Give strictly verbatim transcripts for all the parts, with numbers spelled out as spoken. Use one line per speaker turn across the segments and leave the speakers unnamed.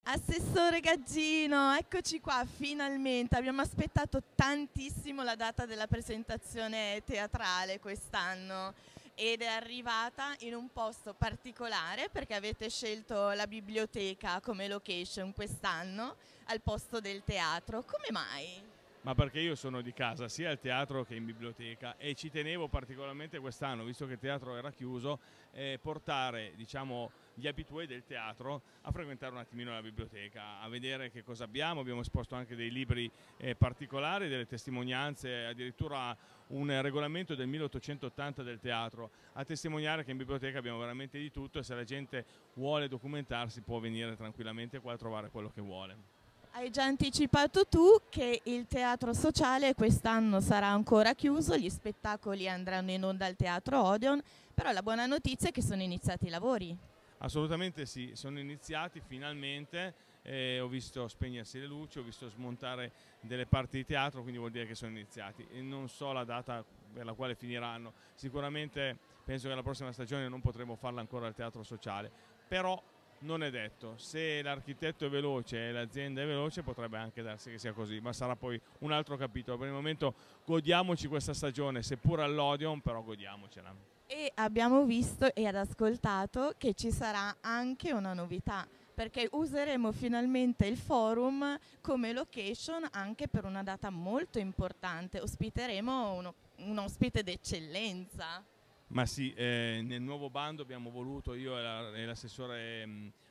Assessore Gaggino, eccoci qua, finalmente. Abbiamo aspettato tantissimo la data della presentazione teatrale quest'anno ed è arrivata in un posto particolare perché avete scelto la biblioteca come location quest'anno al posto del teatro. Come mai?
Ma perché io sono di casa sia al teatro che in biblioteca e ci tenevo particolarmente quest'anno, visto che il teatro era chiuso, eh, portare diciamo, gli abitué del teatro a frequentare un attimino la biblioteca, a vedere che cosa abbiamo. Abbiamo esposto anche dei libri eh, particolari, delle testimonianze, addirittura un regolamento del milleottocentottanta del teatro, a testimoniare che in biblioteca abbiamo veramente di tutto e se la gente vuole documentarsi può venire tranquillamente qua a trovare quello che vuole.
Hai già anticipato tu che il teatro sociale quest'anno sarà ancora chiuso, gli spettacoli andranno in onda al Teatro Odeon, però la buona notizia è che sono iniziati i lavori.
Assolutamente sì, sono iniziati finalmente, eh, ho visto spegnersi le luci, ho visto smontare delle parti di teatro, quindi vuol dire che sono iniziati e non so la data per la quale finiranno. Sicuramente penso che la prossima stagione non potremo farla ancora al teatro sociale, però non è detto, se l'architetto è veloce e l'azienda è veloce potrebbe anche darsi che sia così, ma sarà poi un altro capitolo. Per il momento godiamoci questa stagione, seppur all'Odeon, però godiamocela.
E abbiamo visto ed ascoltato che ci sarà anche una novità, perché useremo finalmente il forum come location anche per una data molto importante. Ospiteremo uno, un ospite d'eccellenza.
Ma sì, eh, nel nuovo bando abbiamo voluto, io e l'assessore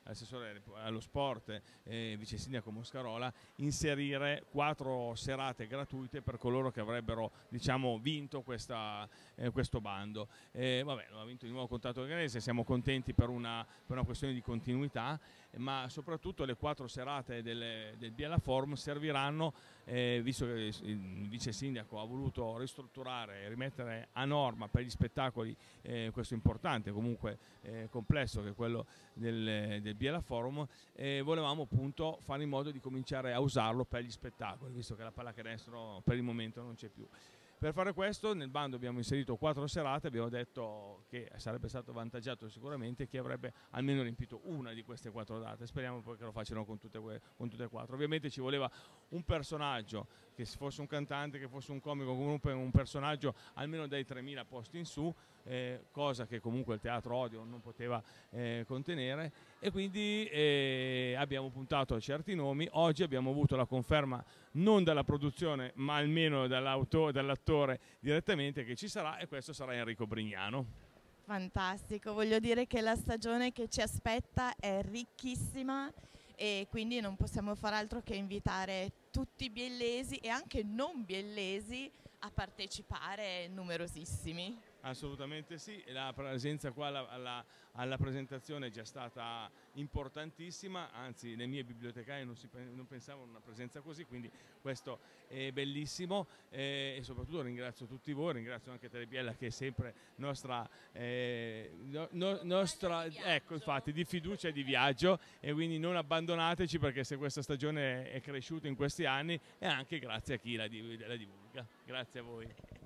allo sport, eh, vice sindaco Moscarola, inserire quattro serate gratuite per coloro che avrebbero diciamo, vinto questa, eh, questo bando. Eh, vabbè, ha vinto di nuovo Contatto Organese, siamo contenti per una, per una questione di continuità, ma soprattutto le quattro serate del, del Biella Forum serviranno, eh, visto che il vice sindaco ha voluto ristrutturare e rimettere a norma per gli spettacoli eh, questo importante comunque eh, complesso che è quello del, del Biella Forum, eh, volevamo appunto fare in modo di cominciare a usarlo per gli spettacoli, visto che la pallacanestro per il momento non c'è più. Per fare questo nel bando abbiamo inserito quattro serate, abbiamo detto che sarebbe stato avvantaggiato sicuramente chi avrebbe almeno riempito una di queste quattro date, speriamo poi che lo facciano con tutte, con tutte e quattro. Ovviamente ci voleva un personaggio, che fosse un cantante, che fosse un comico, comunque un personaggio almeno dai tremila posti in su, eh, cosa che comunque il Teatro Odeon non poteva eh, contenere e quindi eh, abbiamo puntato a certi nomi. Oggi abbiamo avuto la conferma non dalla produzione ma almeno dall'attore direttamente che ci sarà e questo sarà Enrico Brignano.
Fantastico, voglio dire che la stagione che ci aspetta è ricchissima e quindi non possiamo far altro che invitare tutti i biellesi e anche non biellesi a partecipare, numerosissimi.
Assolutamente sì, la presenza qua alla, alla, alla presentazione è già stata importantissima, anzi le mie bibliotecarie non, si, non pensavano a una presenza così, quindi questo è bellissimo eh, e soprattutto ringrazio tutti voi, ringrazio anche Telebiella che è sempre nostra, eh, no, no, nostra ecco, infatti, di fiducia e di viaggio e quindi non abbandonateci perché se questa stagione è cresciuta in questi anni è anche grazie a chi la, la divulga. Grazie a voi.